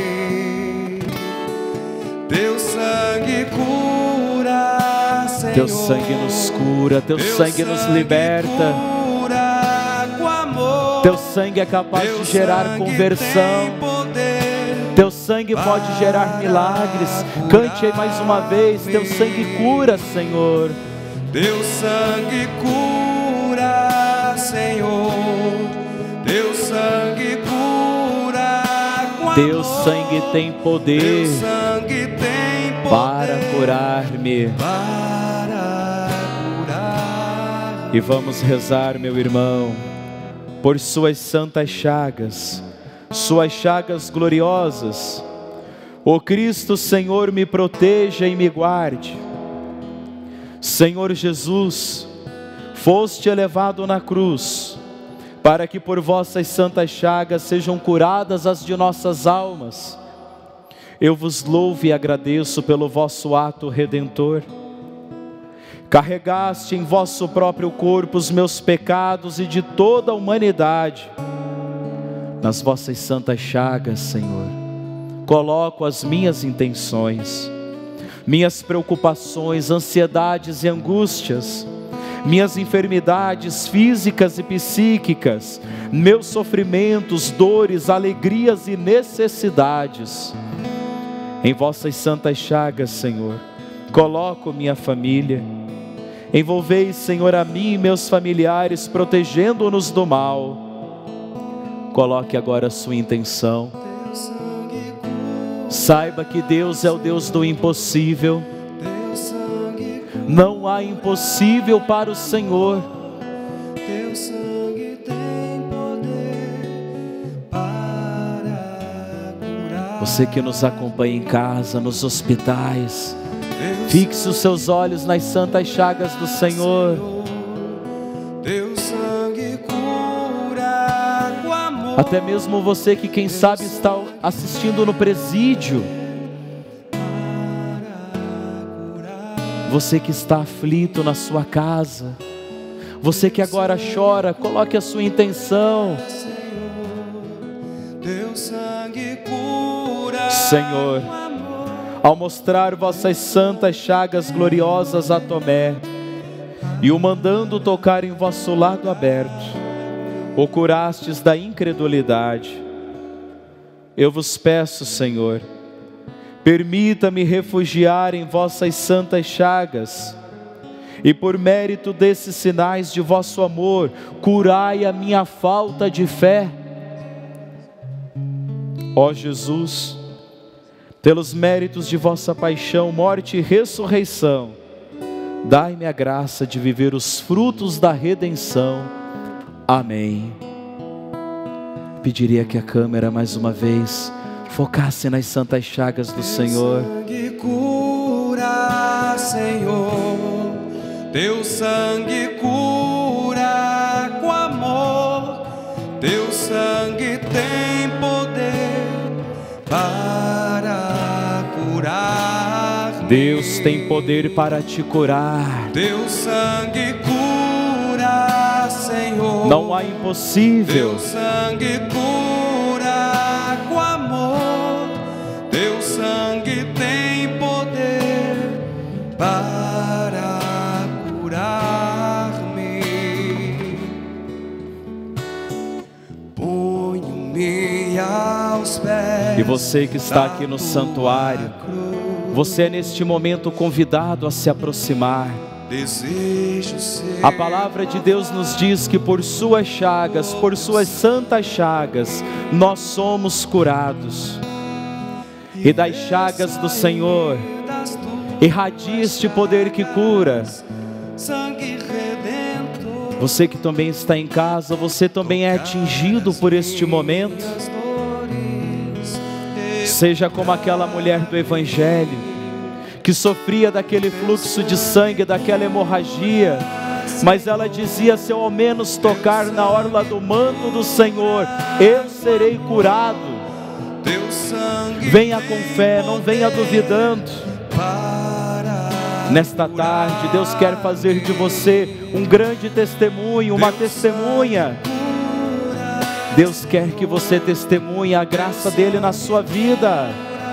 Teu sangue cura, Senhor. Teu sangue nos cura, teu, teu sangue, sangue nos liberta. Cura com amor. Teu sangue é capaz teu de gerar conversão. Teu sangue pode gerar milagres. Cante aí mais uma vez. Teu sangue cura, Senhor. Teu sangue cura, Senhor. Teu sangue cura com Teu sangue tem poder. Teu sangue tem poder para curar-me. Para curar. E vamos rezar, meu irmão, por suas santas chagas, suas chagas gloriosas. Ó Cristo, Senhor, me proteja e me guarde. Senhor Jesus, foste elevado na cruz, para que por vossas santas chagas sejam curadas as de nossas almas. Eu vos louvo e agradeço pelo vosso ato redentor. Carregaste em vosso próprio corpo os meus pecados e de toda a humanidade. Nas vossas santas chagas, Senhor, coloco as minhas intenções, minhas preocupações, ansiedades e angústias, minhas enfermidades físicas e psíquicas, meus sofrimentos, dores, alegrias e necessidades. Em vossas santas chagas, Senhor, coloco minha família. Envolvei, Senhor, a mim e meus familiares, protegendo-nos do mal. Coloque agora a sua intenção. Saiba que Deus é o Deus do impossível. Não há impossível para o Senhor. Teu sangue tem poder para curar. Você que nos acompanha em casa, nos hospitais, fixe os seus olhos nas santas chagas do Senhor. Teu sangue cura com amor. Até mesmo você que, quem sabe, está assistindo no presídio. Você que está aflito na sua casa, você que agora chora, coloque a sua intenção. Senhor, ao mostrar vossas santas chagas gloriosas a Tomé, e o mandando tocar em vosso lado aberto, o curastes da incredulidade. Eu vos peço, Senhor, permita-me refugiar em vossas santas chagas, e por mérito desses sinais de vosso amor, curai a minha falta de fé. Ó Jesus, pelos méritos de vossa paixão, morte e ressurreição, dai-me a graça de viver os frutos da redenção. Amém. Pediria que a câmera mais uma vez focasse nas santas chagas do Senhor. Teu sangue cura, Senhor. Teu sangue cura com amor. Teu sangue tem poder para curar. Deus tem poder para te curar. Teu sangue cura, Senhor. Não há impossível. Teu sangue cura com amor. Teu sangue tem poder para curar-me. Ponho-me aos pés. E você que está aqui no santuário, você é neste momento convidado a se aproximar. A palavra de Deus nos diz que por suas chagas, por suas santas chagas, nós somos curados. E das chagas do Senhor irradia este poder que cura. Você que também está em casa, você também é atingido por este momento. Seja como aquela mulher do Evangelho, que sofria daquele fluxo de sangue, daquela hemorragia, mas ela dizia: se eu ao menos tocar na orla do manto do Senhor, eu serei curado. Venha com fé, não venha duvidando. Nesta tarde, Deus quer fazer de você um grande testemunho, uma testemunha. Deus quer que você testemunhe a graça dele na sua vida.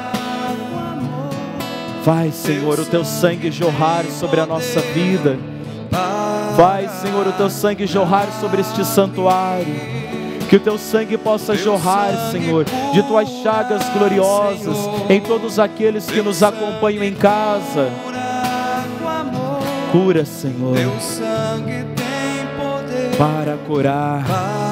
Vai, Senhor, o teu sangue jorrar sobre a nossa vida. Vai, Senhor, o teu sangue jorrar sobre este santuário. Que o teu sangue possa jorrar, Senhor, de tuas chagas gloriosas em todos aqueles que nos acompanham em casa. Cura, Senhor, para curar.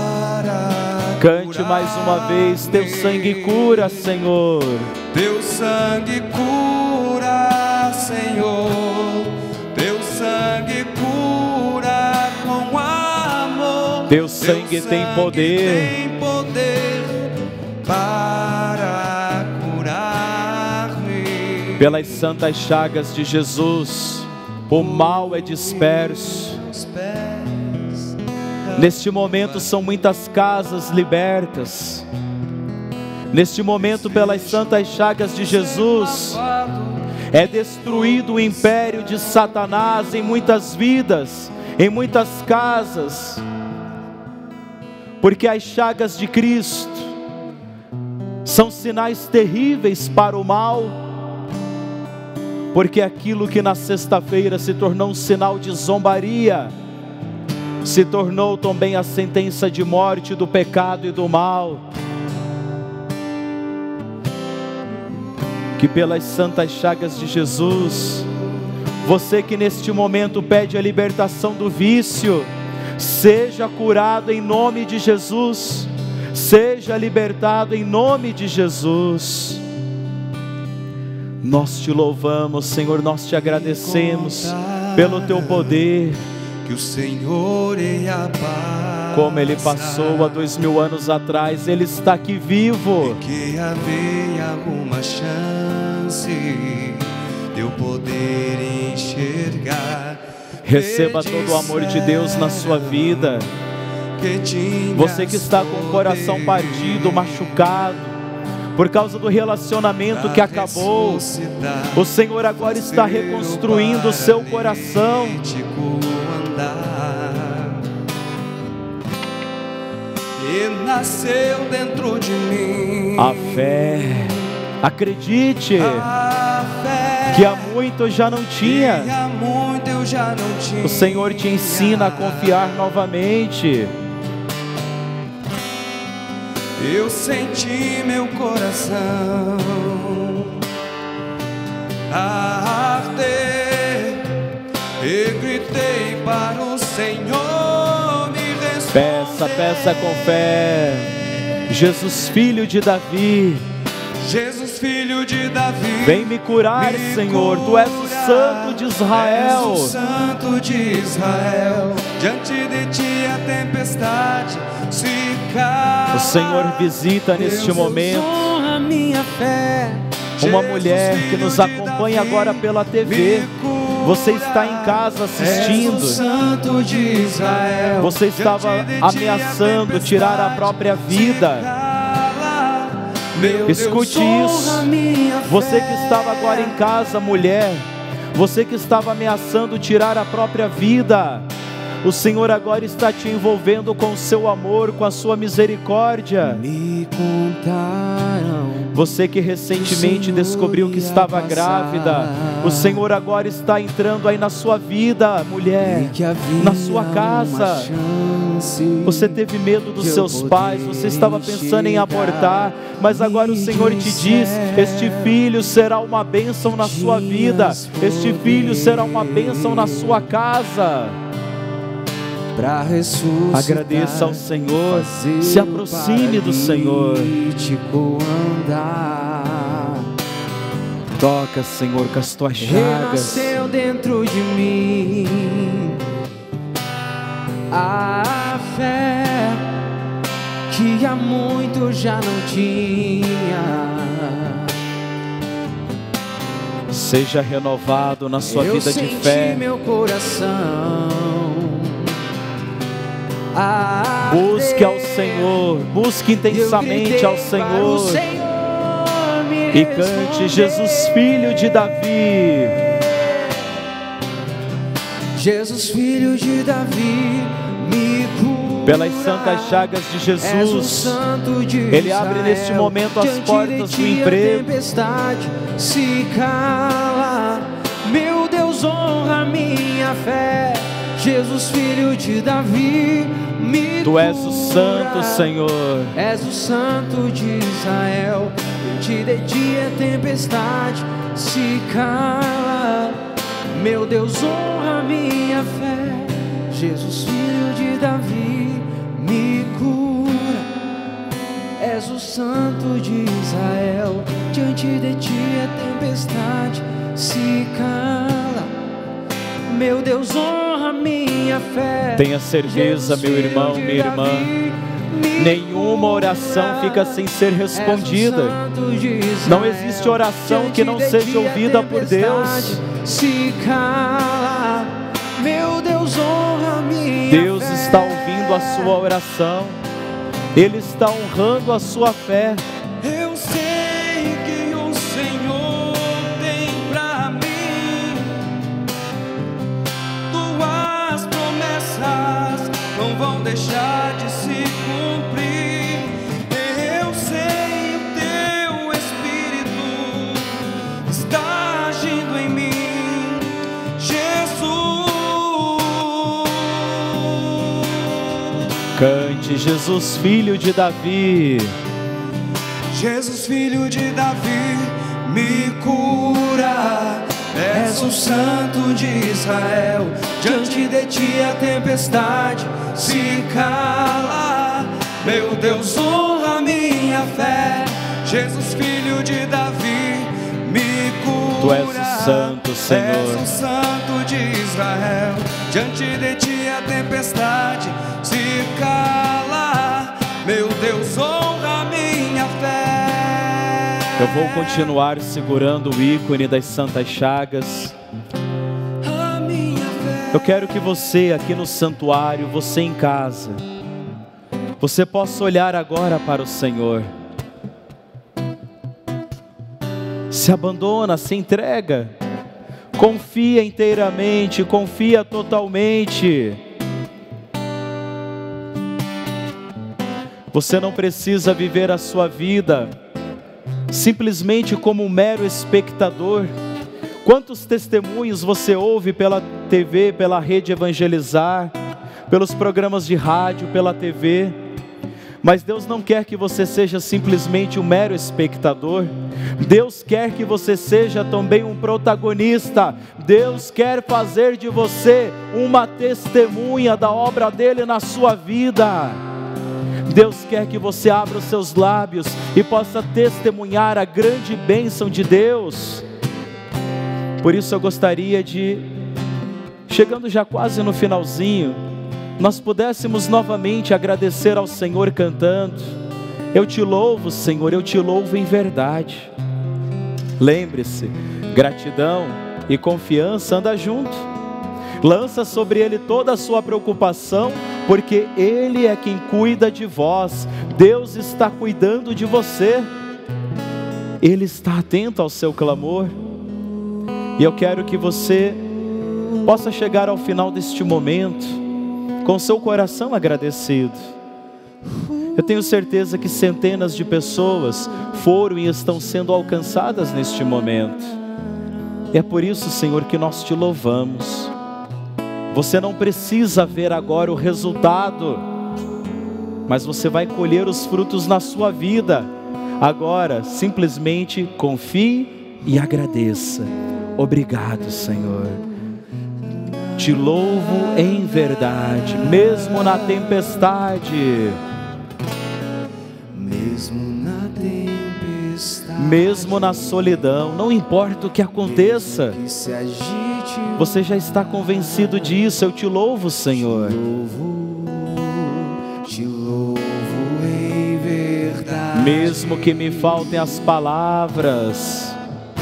Cante mais uma vez: teu sangue cura, Senhor. Teu sangue cura, Senhor. Teu sangue cura com amor. Teu sangue tem poder, tem poder para curar-me. Pelas santas chagas de Jesus, o mal é disperso. Neste momento são muitas casas libertas. Neste momento, pelas santas chagas de Jesus, é destruído o império de Satanás em muitas vidas, em muitas casas. Porque as chagas de Cristo são sinais terríveis para o mal. Porque aquilo que na sexta-feira se tornou um sinal de zombaria, se tornou também a sentença de morte do pecado e do mal. Que pelas santas chagas de Jesus, você que neste momento pede a libertação do vício, seja curado em nome de Jesus, seja libertado em nome de Jesus. Nós te louvamos, Senhor, nós te agradecemos pelo teu poder. Que o Senhor é a paz. Como Ele passou há dois mil anos atrás, Ele está aqui vivo. E que haver alguma chance de eu poder enxergar. Receba todo o amor de Deus na sua vida. Você que está com o coração partido, machucado, por causa do relacionamento que acabou, o Senhor agora está reconstruindo o seu coração. E nasceu dentro de mim a fé. Acredite, a fé, que há muito eu já não tinha. e há muito eu já não tinha. O Senhor te ensina a confiar novamente. Eu senti meu coração arder e gritei para o Senhor me responder. Peça, peça com fé. Jesus, filho de Davi. Jesus, filho de Davi, vem me curar, me Senhor. cura. Tu és o Santo de Israel. És o Santo de Israel. Diante de ti a tempestade se cala. O Senhor visita neste Deus momento honra minha fé. uma Jesus, mulher que filho nos de acompanha Davi, agora pela T V. me cura. Você está em casa assistindo. És o Santo de Israel. Você estava Diante de ti ameaçando tirar a própria vida. Meu Escute Deus, isso. honra minha Você fé. que estava agora em casa, mulher, você que estava ameaçando tirar a própria vida, o Senhor agora está te envolvendo com o seu amor, com a sua misericórdia. Me contaram. Você que recentemente descobriu que estava grávida, o Senhor agora está entrando aí na sua vida, mulher, na sua casa. Você teve medo dos seus pais, você estava pensando em abortar, mas agora o Senhor te diz: este filho será uma bênção na sua vida, este filho será uma bênção na sua casa. Agradeça ao Senhor, se aproxime do Senhor. Toca, Senhor, com as tuas chagas. Renasceu dentro de mim a fé que há muito já não tinha. Seja renovado na sua Eu vida de senti fé. meu coração Busque ao Senhor, busque intensamente ao Senhor e cante: Jesus, filho de Davi. Jesus, filho de Davi, me cura. Pelas santas chagas de Jesus, Ele abre neste momento as portas do emprego. A tempestade se cala. Meu Deus, honra minha fé. Jesus, filho de Davi, me Tu és o Santo, Senhor. És o Santo de Israel. Diante de ti a tempestade se cala. Meu Deus, honra minha fé. Jesus, filho de Davi, me cura. És o Santo de Israel. Diante de ti a tempestade se cala. Meu Deus, honra minha fé. Tenha certeza, meu irmão, minha irmã, nenhuma oração fica sem ser respondida. Não existe oração que não seja ouvida por Deus. Se cala. Meu Deus, honra minha Deus está ouvindo a sua oração. Ele está honrando a sua fé. Eu sei que o Senhor tem pra mim. Tuas promessas não vão deixar de se cumprir. Eu sei o teu Espírito está agindo em mim, Jesus. Cante: Jesus, filho de Davi. Jesus, filho de Davi, me cura. És o Santo de Israel. Diante de ti a tempestade se cala. Meu Deus, honra minha fé. Jesus, filho de Davi, me cura. Tu és o Santo, Senhor. És o Santo de Israel. Diante de ti a tempestade se cala. Meu Deus, honra minha fé. Eu vou continuar segurando o ícone das santas chagas. A minha fé. Eu quero que você aqui no santuário, você em casa, você possa olhar agora para o Senhor. Se abandona, se entrega, confia inteiramente, confia totalmente. Você não precisa viver a sua vida simplesmente como um mero espectador. Quantos testemunhos você ouve pela T V, pela rede Evangelizar, pelos programas de rádio, pela T V? Mas Deus não quer que você seja simplesmente um mero espectador. Deus quer que você seja também um protagonista. Deus quer fazer de você uma testemunha da obra dele na sua vida. Deus quer que você abra os seus lábios e possa testemunhar a grande bênção de Deus. Por isso eu gostaria de, chegando já quase no finalzinho, nós pudéssemos novamente agradecer ao Senhor cantando: eu te louvo, Senhor, eu te louvo em verdade. Lembre-se, gratidão e confiança andam junto. Lança sobre Ele toda a sua preocupação, porque Ele é quem cuida de vós. Deus está cuidando de você. Ele está atento ao seu clamor. E eu quero que você possa chegar ao final deste momento com seu coração agradecido. Eu tenho certeza que centenas de pessoas foram e estão sendo alcançadas neste momento. E é por isso, Senhor, que nós te louvamos. Você não precisa ver agora o resultado, mas você vai colher os frutos na sua vida. Agora, simplesmente confie e agradeça. Obrigado, Senhor. Te louvo em verdade, mesmo na tempestade. Mesmo na tempestade, mesmo na solidão, não importa o que aconteça, que se agite, você já está convencido disso. Eu te louvo, Senhor. Te louvo, te louvo em verdade. Mesmo que me faltem as palavras,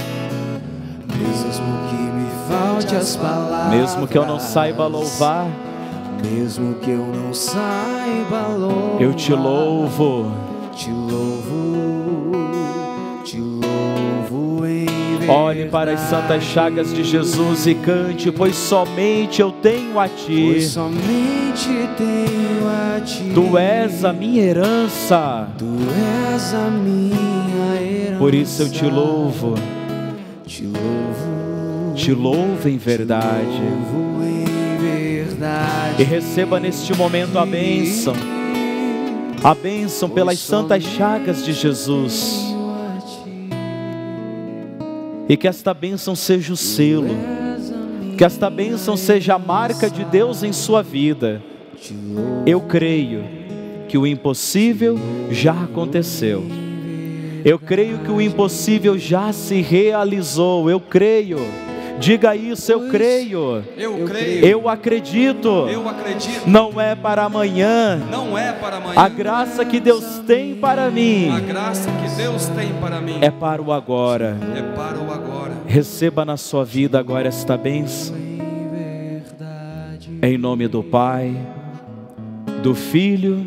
mesmo que me falte as palavras, mesmo que eu não saiba louvar, mesmo que eu não saiba louvar, eu te louvo. Te louvo, te louvo em verdade. Olhe para as santas chagas de Jesus e cante: pois somente eu tenho a Ti. Pois somente tenho a Ti. Tu és a minha herança. Tu és a minha herança. Por isso eu te louvo. Te louvo, te louvo em verdade. Te louvo em verdade. E receba neste momento a bênção. A bênção pelas santas chagas de Jesus. E que esta bênção seja o selo. Que esta bênção seja a marca de Deus em sua vida. Eu creio que o impossível já aconteceu. Eu creio que o impossível já se realizou. Eu creio. Diga isso: eu creio. Eu creio. Eu acredito. Eu acredito. Não é para amanhã. Não é para amanhã. A graça que Deus tem para mim. A graça que Deus tem para mim. É para o agora. É para o agora. Receba na sua vida agora esta bênção. Em nome do Pai, do Filho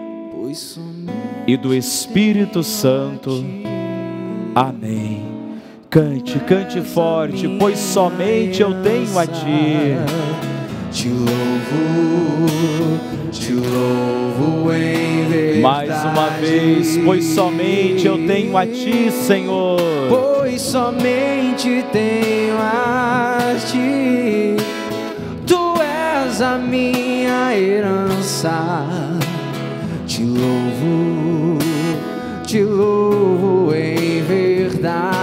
e do Espírito Santo. Amém. Cante, cante forte, pois somente eu tenho a Ti. Te louvo, te louvo em verdade. Mais uma vez, pois somente eu tenho a Ti, Senhor. Pois somente tenho a Ti. Tu és a minha herança. Te louvo, te louvo em verdade.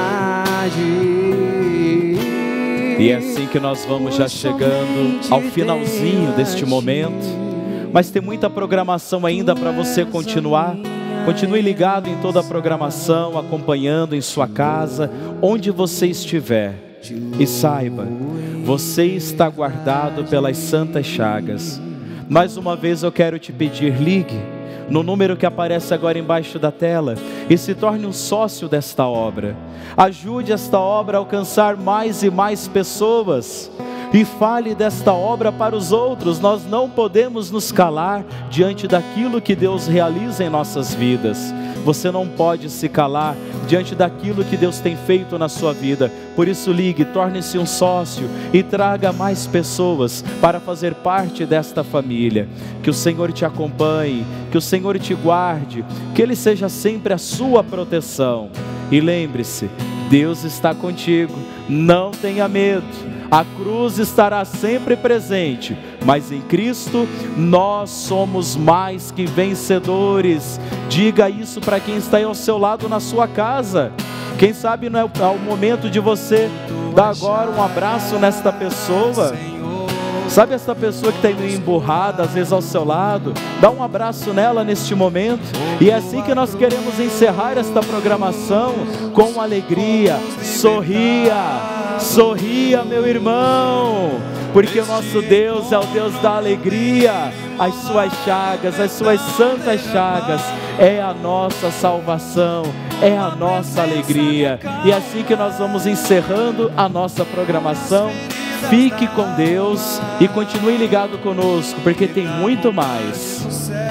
E é assim que nós vamos já chegando ao finalzinho deste momento. Mas tem muita programação ainda para você continuar. Continue ligado em toda a programação, acompanhando em sua casa, onde você estiver. E saiba, você está guardado pelas santas chagas. Mais uma vez eu quero te pedir, ligue no número que aparece agora embaixo da tela e se torne um sócio desta obra. Ajude esta obra a alcançar mais e mais pessoas e fale desta obra para os outros. Nós não podemos nos calar diante daquilo que Deus realiza em nossas vidas. Você não pode se calar diante daquilo que Deus tem feito na sua vida. Por isso ligue, torne-se um sócio e traga mais pessoas para fazer parte desta família. Que o Senhor te acompanhe, que o Senhor te guarde, que Ele seja sempre a sua proteção. E lembre-se, Deus está contigo, não tenha medo. A cruz estará sempre presente, mas em Cristo nós somos mais que vencedores. Diga isso para quem está aí ao seu lado na sua casa. Quem sabe não é o momento de você dar agora um abraço nesta pessoa. Sabe essa pessoa que está indo emburrada, às vezes ao seu lado? Dá um abraço nela neste momento. E é assim que nós queremos encerrar esta programação com alegria. Sorria, sorria, meu irmão, porque o nosso Deus é o Deus da alegria. As suas chagas, as suas santas chagas, é a nossa salvação, é a nossa alegria. E é assim que nós vamos encerrando a nossa programação. Fique com Deus e continue ligado conosco, porque tem muito mais.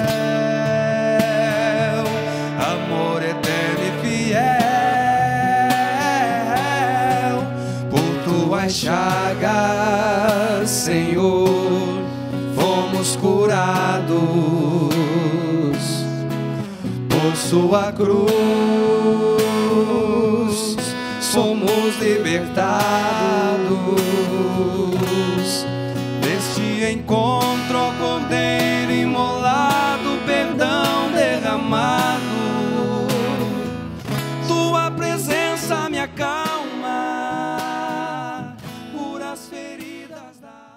Amor eterno e fiel, por tuas chagas, Senhor, fomos curados, por sua cruz somos libertados. Neste encontro, ó Cordeiro imolado, perdão derramado, tua presença me acalma, cura as feridas da